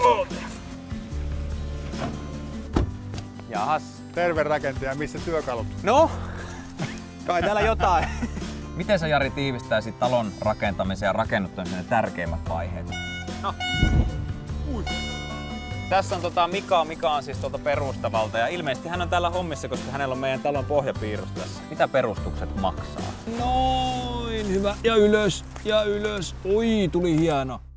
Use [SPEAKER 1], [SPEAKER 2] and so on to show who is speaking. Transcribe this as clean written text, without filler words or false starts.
[SPEAKER 1] Jahas.
[SPEAKER 2] Terve rakentaja, missä työkalut?
[SPEAKER 1] No, kai täällä jotain. Miten sä, Jari, tiivistäisit talon rakentamisen ja rakennuttamisen ne tärkeimmät vaiheet? No. Tässä on Mika on siis perustavalta ja ilmeisesti hän on täällä hommissa, koska hänellä on meidän talon pohjapiirros tässä. Mitä perustukset maksaa?
[SPEAKER 3] Noin, hyvä. Ja ylös, ja ylös. Oi, tuli hieno.